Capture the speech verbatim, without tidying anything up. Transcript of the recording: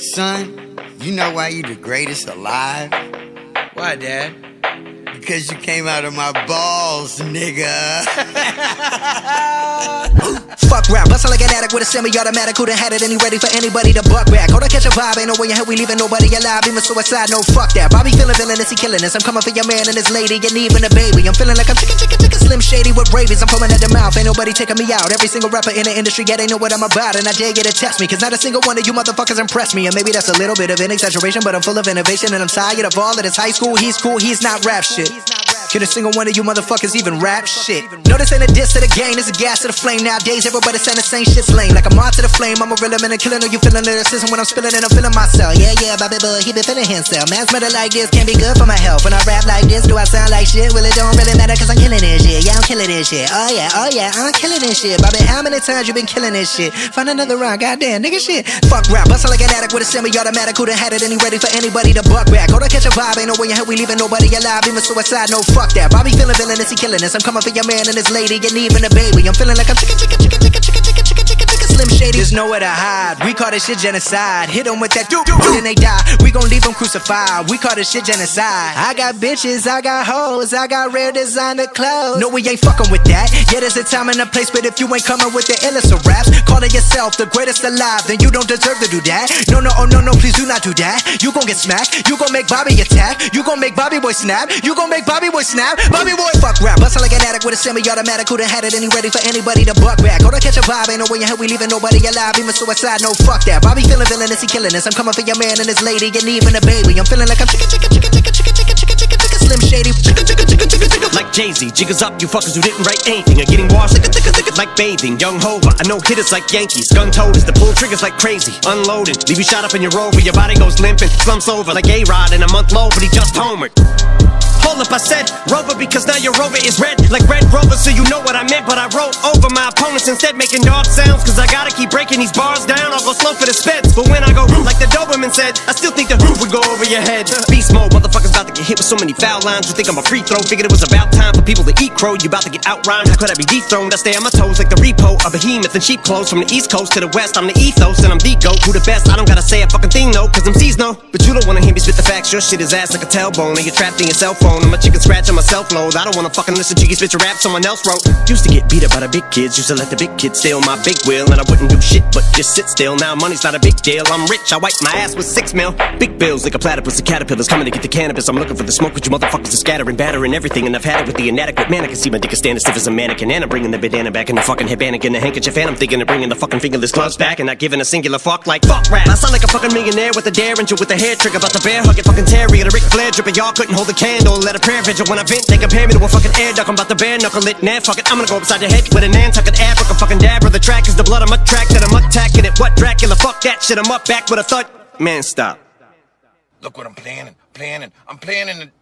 Son, you know why you the greatest alive? Why, Dad? Because you came out of my balls, nigga. Fuck rap, bustin' like an addict with a semi-automatic. Who done had it and he ready for anybody to buck back? Hold on, catch a vibe, ain't no way in hell we leaving nobody alive. Even suicide, no fuck that. Bobby feeling villainous, he killing us. I'm coming for your man and his lady, and even a baby. I'm feeling like I'm chicken, chicken, chicken, Slim Shady with rabies. I'm foaming at the mouth, ain't nobody taking me out. Every single rapper in the industry, yeah, they know what I'm about. And I dare you to test me, cause not a single one of you motherfuckers impress me. And maybe that's a little bit of an exaggeration, but I'm full of innovation. And I'm tired of all of this high school, he's cool, he's not rap shit. Can a single one of you motherfuckers even rap shit? No, this ain't a diss to the game, this a gas to the flame. Nowadays everybody saying the same shit's lame. Like I'm on to the flame, I'm a real man and killing. Know you feeling lyricism when I'm spilling and I'm feeling myself. Yeah, yeah, Bobby Boy, he been feeling himself. Man's better like this, can't be good for my health. When I rap like this, do I sound like shit? Well, it don't really matter cause I'm killing this shit. Yeah, I'm killing this shit. Oh yeah, oh yeah, I'm killing this shit. Bobby, how many times you been killing this shit? Find another round, goddamn, nigga shit. Fuck rap, bustin' like an addict with a semi-automatic. Who done had it and he ready for anybody to buck back? Hold on, catch a vibe, ain't no way in hell we leaving nobody alive. Even suicide, no fuck that. Bobby feeling villainous, he killing us. I'm coming for your man and his lady, and even a baby. I'm feeling like I'm chicken, chicken, chicken, chicken, chicken, chicken, chicken, chicken, chicken, Slim Shady. There's nowhere to hide. We call this shit genocide. Hit them with that doo doo doo, and they die. We gon' leave them crucified. We call this shit genocide. I got bitches, I got hoes, I got rare designer clothes. No, we ain't fucking with that. Yeah, there's a time and a place, but if you ain't coming with the illest of raps, calling yourself the greatest alive, then you don't deserve to do that. No, no, oh no, no, please do not do that. You gon' get smacked. You gon' make Bobby attack. You gon' make Bobby Boy snap. You gon' make Bobby Boy snap. Bobby Boy fuck rap. Bustin' like an addict with a semi-automatic. Who done had it and he ready for anybody to buck back? Hold on, catch a vibe, ain't no way in hell we leaving nobody alive. Even suicide, no fuck that. Bobby feeling villainous, he killing us. I'm coming for your man and his lady, and even a baby. I'm feeling like I'm chicken, chicken, chicken, chicken, chicken, chicken, chicken, chicken, chicken, Slim Shady. Chicken, chicken, chicken, chicken, chicken. Like Jay-Z, jiggers up, you fuckers who didn't write anything are getting washed like bathing. Young Hova, I know hitters like Yankees. Gun-toters, the pull triggers like crazy. Unloading, leave you shot up in your rover. Your body goes limping, slumps over like A-Rod in a month low, but he just homered. Hold up, I said Rover because now your Rover is red like Red Rover, so you know what I meant. But I wrote over my opponents instead, making dog sounds, cause I gotta keep breaking these bars down. I'll go slow for the speds, but when I go like the Doberman said, I still think the roof would go over your head. Beast mode, motherfuckers about to get hit with so many foul lines. You think I'm a free throw, figured it was about time for people to eat crow. You about to get out-rhymed, how could I be dethroned? I stay on my toes like the repo, a behemoth in sheep clothes. From the east coast to the west, I'm the ethos and I'm the goat. Who the best? I don't gotta say a fucking thing, no, cause them C's know. But you don't wanna hear me spit the facts, your shit is ass like a tailbone, and you're trapped in your cell phone. I'm a chicken scratch on my self-load. I don't wanna fucking listen to you spit your rap someone else wrote. Used to get beat up by the big kids, used to let the big kids steal my big wheel, and I wouldn't do shit but just sit still. Now money's not a big deal, I'm rich, I wipe my ass with six mil. Big bills like a platypus, the caterpillars coming to get the cannabis. I'm looking for the smoke, but you motherfuckers are scattering, battering everything, and I've had it with the inadequate man. I can see my dick is standing stiff as a mannequin, and I'm bringing the bandana back in the fucking headband and the handkerchief, and I'm thinking of bringing the fucking fingerless gloves back, and not giving a singular fuck like fuck rap. I sound like a fucking millionaire with a derringer with a hair trigger, about the bear hugging fucking terrier, the Ric Flair dripper. Y'all couldn't hold a candle, let a prayer vigil when I vent. They compare me to a fucking air duck, I'm about to bare knuckle it. Nah, fuck it, I'm gonna go upside your head with a Nantucket Africa fucking dab. The track is the blood, I'm a track that I'm attacking it. What Dracula, fuck that shit, I'm up back with a thud. Man, stop. Look what I'm planning, planning. I'm planning to